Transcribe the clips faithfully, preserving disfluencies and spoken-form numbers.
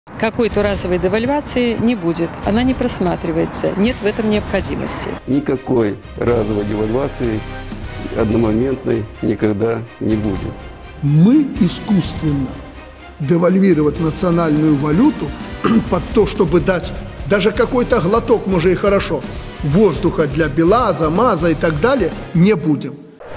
Какой-то разовой девальвации не будет, она не просматривается, нет в этом необходимости. Никакой разовой девальвации одномоментной никогда не будет. Мы искусственно девальвировать национальную валюту под то, чтобы дать даже какой-то глоток, может и хорошо, воздуха для БелАЗа, МАЗа и так далее, не будем.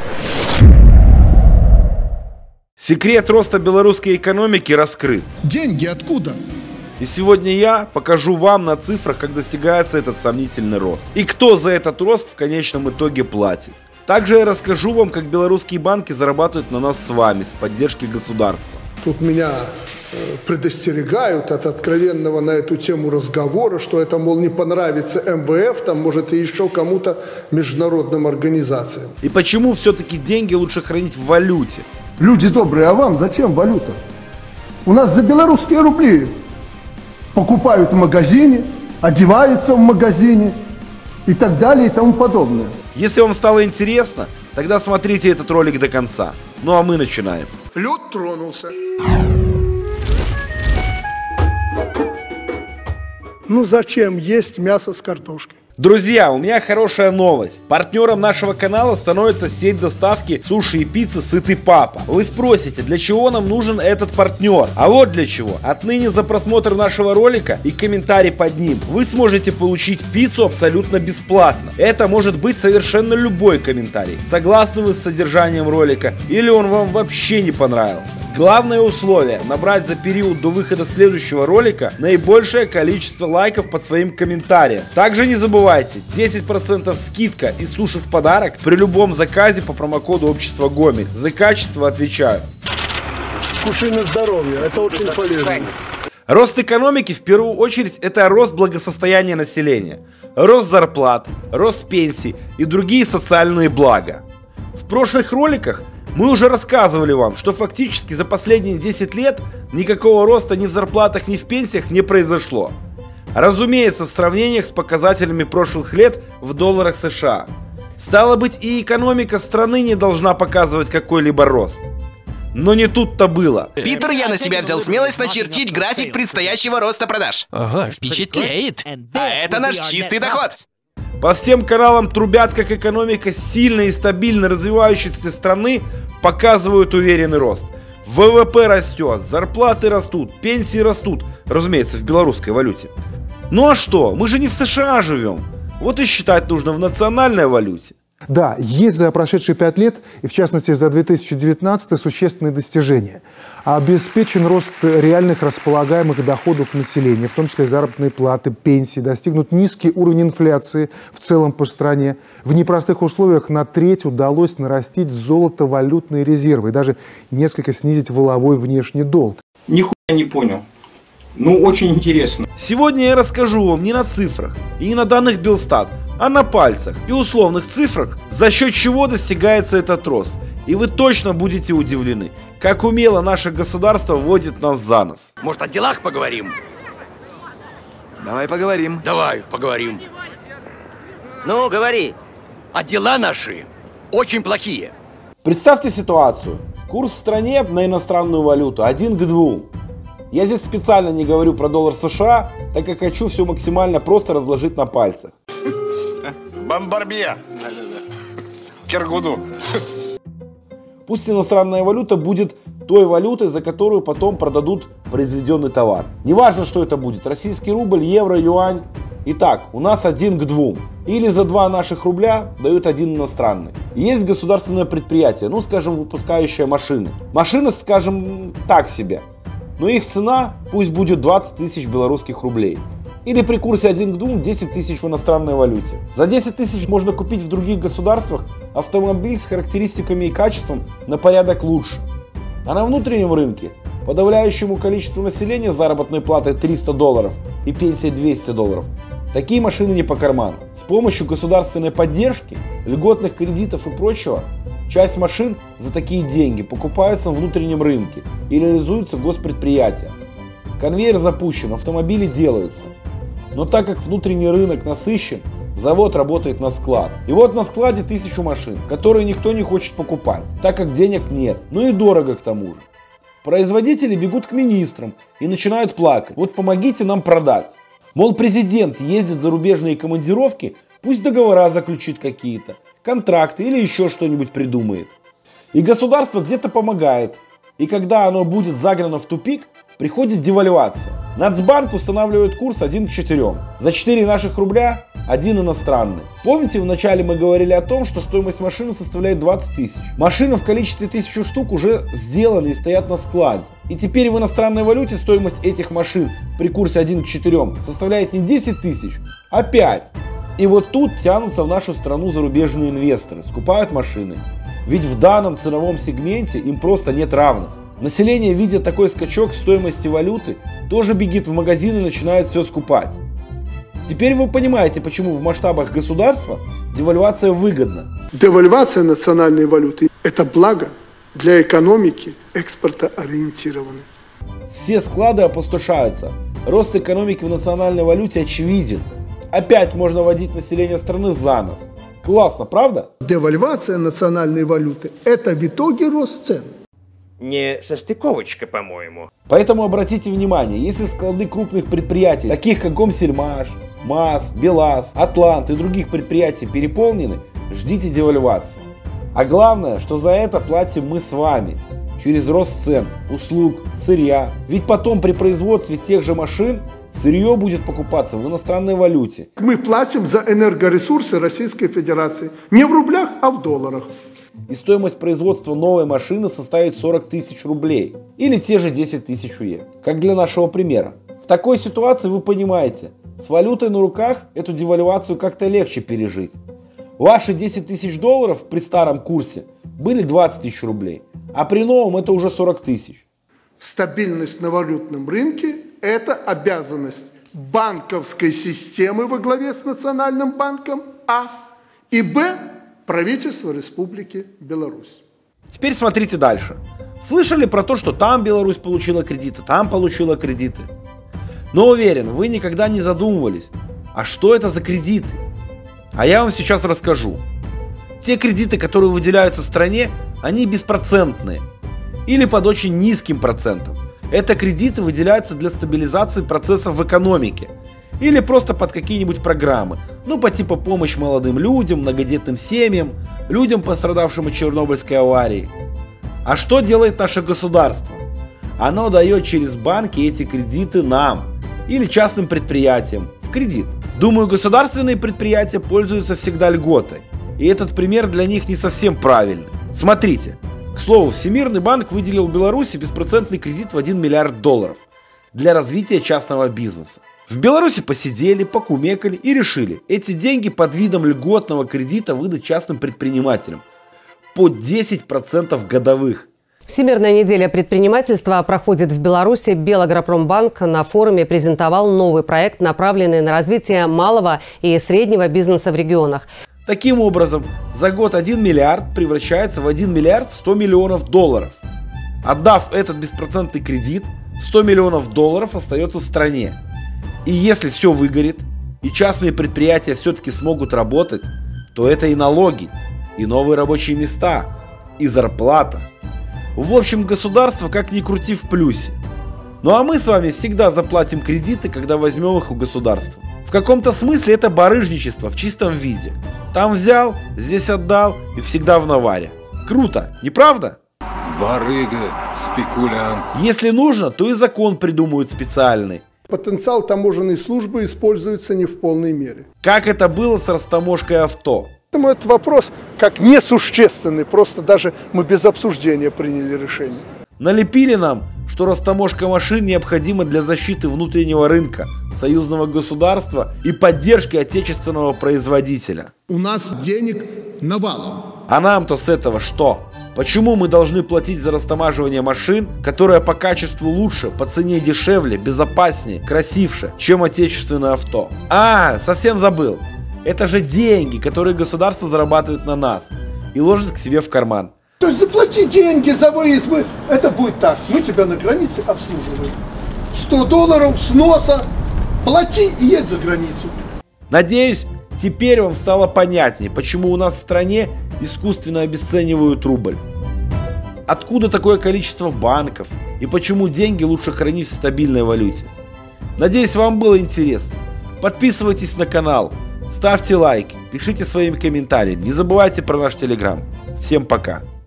Секрет роста белорусской экономики раскрыт. Деньги откуда? И сегодня я покажу вам на цифрах, как достигается этот сомнительный рост. И кто за этот рост в конечном итоге платит. Также я расскажу вам, как белорусские банки зарабатывают на нас с вами с поддержки государства. Тут меня предостерегают от откровенного на эту тему разговора, что это, мол, не понравится эм вэ эф, там, может, и еще кому-то международным организациям. И почему все-таки деньги лучше хранить в валюте? Люди добрые, а вам зачем валюта? У нас за белорусские рубли покупают в магазине, одеваются в магазине и так далее и тому подобное. Если вам стало интересно, тогда смотрите этот ролик до конца. Ну а мы начинаем. Лед тронулся. Ну зачем есть мясо с картошкой? Друзья, у меня хорошая новость. Партнером нашего канала становится сеть доставки суши и пиццы «Сытый папа». Вы спросите, для чего нам нужен этот партнер? А вот для чего. Отныне за просмотр нашего ролика и комментарий под ним вы сможете получить пиццу абсолютно бесплатно. Это может быть совершенно любой комментарий. Согласны вы с содержанием ролика или он вам вообще не понравился? Главное условие – набрать за период до выхода следующего ролика наибольшее количество лайков под своим комментарием. Также не забывайте, десять процентов скидка и суши в подарок при любом заказе по промокоду общества Гомель. За качество отвечаю. Кушай на здоровье, это очень полезно. Рост экономики в первую очередь это рост благосостояния населения, рост зарплат, рост пенсий и другие социальные блага. В прошлых роликах мы уже рассказывали вам, что фактически за последние десять лет никакого роста ни в зарплатах, ни в пенсиях не произошло. Разумеется, в сравнениях с показателями прошлых лет в долларах США. Стало быть, и экономика страны не должна показывать какой-либо рост. Но не тут-то было. Питер, я на себя взял смелость начертить график предстоящего роста продаж. Ага, впечатляет. А это наш чистый доход. По всем каналам трубят, как экономика сильной и стабильно развивающейся страны показывают уверенный рост. вэ вэ пэ растет, зарплаты растут, пенсии растут, разумеется, в белорусской валюте. Ну а что, мы же не в США живем, вот и считать нужно в национальной валюте. Да, есть за прошедшие пять лет, и в частности за две тысячи девятнадцатый, существенные достижения. Обеспечен рост реальных располагаемых доходов населения, в том числе заработные платы, пенсии, достигнут низкий уровень инфляции в целом по стране. В непростых условиях на треть удалось нарастить золото-валютные резервы и даже несколько снизить валовой внешний долг. Нихуя не понял. Ну, очень интересно. Сегодня я расскажу вам не на цифрах и не на данных Белстат, а на пальцах и условных цифрах, за счет чего достигается этот рост. И вы точно будете удивлены, как умело наше государство вводит нас за нос. Может, о делах поговорим? Давай поговорим. Давай поговорим. Ну, говори. А дела наши очень плохие. Представьте ситуацию. Курс в стране на иностранную валюту один к двум. Я здесь специально не говорю про доллар США, так как хочу все максимально просто разложить на пальцах. Бомбарбье. Киргуну. Пусть иностранная валюта будет той валютой, за которую потом продадут произведенный товар. Неважно, что это будет. Российский рубль, евро, юань. Итак, у нас один к двум. Или за два наших рубля дают один иностранный. Есть государственное предприятие, ну скажем, выпускающее машины. Машины, скажем, так себе. Но их цена пусть будет двадцать тысяч белорусских рублей. Или при курсе один к двум десять тысяч в иностранной валюте. За десять тысяч можно купить в других государствах автомобиль с характеристиками и качеством на порядок лучше. А на внутреннем рынке подавляющему количеству населения заработной платой триста долларов и пенсия двести долларов. Такие машины не по карману. С помощью государственной поддержки, льготных кредитов и прочего, часть машин за такие деньги покупаются на внутреннем рынке и реализуются госпредприятия. Конвейер запущен, автомобили делаются. Но так как внутренний рынок насыщен, завод работает на склад. И вот на складе тысячу машин, которые никто не хочет покупать, так как денег нет. Ну и дорого к тому же. Производители бегут к министрам и начинают плакать. Вот помогите нам продать. Мол, президент ездит в зарубежные командировки, пусть договора заключит какие-то, контракты или еще что-нибудь придумает. И государство где-то помогает. И когда оно будет загнано в тупик, приходит девальвация. Нацбанк устанавливает курс один к четырем. За четыре наших рубля один иностранный. Помните, вначале мы говорили о том, что стоимость машины составляет двадцать тысяч. Машины в количестве тысячи штук уже сделаны и стоят на складе. И теперь в иностранной валюте стоимость этих машин при курсе один к четырем составляет не десять тысяч, а пять. И вот тут тянутся в нашу страну зарубежные инвесторы, скупают машины. Ведь в данном ценовом сегменте им просто нет равных. Население, видя такой скачок стоимости валюты, тоже бегит в магазин и начинает все скупать. Теперь вы понимаете, почему в масштабах государства девальвация выгодна. Девальвация национальной валюты – это благо для экономики экспортоориентированной. Все склады опустошаются. Рост экономики в национальной валюте очевиден. Опять можно водить население страны за нос. Классно, правда? Девальвация национальной валюты – это в итоге рост цен. Не состыковочка, по-моему. Поэтому обратите внимание, если склады крупных предприятий, таких как Гомсельмаш, МАЗ, БелАЗ, Атлант и других предприятий переполнены, ждите девальвации. А главное, что за это платим мы с вами. Через рост цен, услуг, сырья. Ведь потом при производстве тех же машин сырье будет покупаться в иностранной валюте. Мы платим за энергоресурсы Российской Федерации не в рублях, а в долларах. И стоимость производства новой машины составит сорок тысяч рублей. Или те же десять тысяч УЕ. Как для нашего примера. В такой ситуации вы понимаете, с валютой на руках эту девальвацию как-то легче пережить. Ваши десять тысяч долларов при старом курсе были двадцать тысяч рублей. А при новом это уже сорок тысяч. Стабильность на валютном рынке – это обязанность банковской системы во главе с Национальным банком А и Б – правительство Республики Беларусь. Теперь смотрите дальше. Слышали про то, что там Беларусь получила кредиты, там получила кредиты. Но уверен, вы никогда не задумывались, а что это за кредиты? А я вам сейчас расскажу. Те кредиты, которые выделяются стране, они беспроцентные или под очень низким процентом. Это кредиты выделяются для стабилизации процессов в экономике или просто под какие-нибудь программы. Ну, по типу помощь молодым людям, многодетным семьям, людям, пострадавшим от Чернобыльской аварии. А что делает наше государство? Оно дает через банки эти кредиты нам или частным предприятиям в кредит. Думаю, государственные предприятия пользуются всегда льготой. И этот пример для них не совсем правильный. Смотрите. К слову, Всемирный банк выделил Беларуси беспроцентный кредит в один миллиард долларов для развития частного бизнеса. В Беларуси посидели, покумекали и решили эти деньги под видом льготного кредита выдать частным предпринимателям под десять процентов годовых. Всемирная неделя предпринимательства проходит в Беларуси. Белагропромбанк на форуме презентовал новый проект, направленный на развитие малого и среднего бизнеса в регионах. Таким образом, за год один миллиард превращается в один миллиард сто миллионов долларов. Отдав этот беспроцентный кредит, сто миллионов долларов остается в стране. И если все выгорит, и частные предприятия все-таки смогут работать, то это и налоги, и новые рабочие места, и зарплата. В общем, государство как ни крути в плюсе. Ну а мы с вами всегда заплатим кредиты, когда возьмем их у государства. В каком-то смысле это барыжничество в чистом виде. Там взял, здесь отдал и всегда в наваре. Круто, не правда? Барыга, спекулянт. Если нужно, то и закон придумают специальный. Потенциал таможенной службы используется не в полной мере. Как это было с растаможкой авто? Поэтому этот вопрос как несущественный, просто даже мы без обсуждения приняли решение. Налепили нам, что растаможка машин необходима для защиты внутреннего рынка, союзного государства и поддержки отечественного производителя. У нас денег навалом. А нам-то с этого что? Почему мы должны платить за растамаживание машин, которое по качеству лучше, по цене дешевле, безопаснее, красивше, чем отечественное авто? А, совсем забыл. Это же деньги, которые государство зарабатывает на нас и ложит к себе в карман. То есть заплати деньги за выезд, мы... это будет так, мы тебя на границе обслуживаем. сто долларов с носа, плати и едь за границу. Надеюсь, теперь вам стало понятнее, почему у нас в стране искусственно обесценивают рубль. откуда такое количество банков и почему деньги лучше хранить в стабильной валюте. Надеюсь, вам было интересно. Подписывайтесь на канал, ставьте лайки, пишите своими комментариями, не забывайте про наш телеграм. Всем пока!